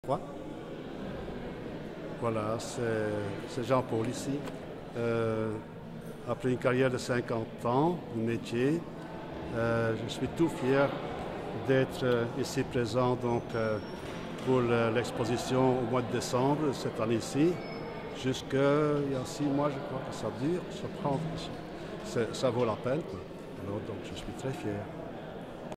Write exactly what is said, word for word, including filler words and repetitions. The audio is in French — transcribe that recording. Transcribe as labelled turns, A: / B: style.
A: Quoi? Voilà, c'est Jean-Paul ici. Euh, après une carrière de cinquante ans, de métier, euh, je suis tout fier d'être euh, ici présent donc, euh, pour l'exposition au mois de décembre cette année-ci. Jusqu'il y a six mois, je crois que ça dure, ça prend, ça, ça vaut la peine. Alors donc je suis très fier.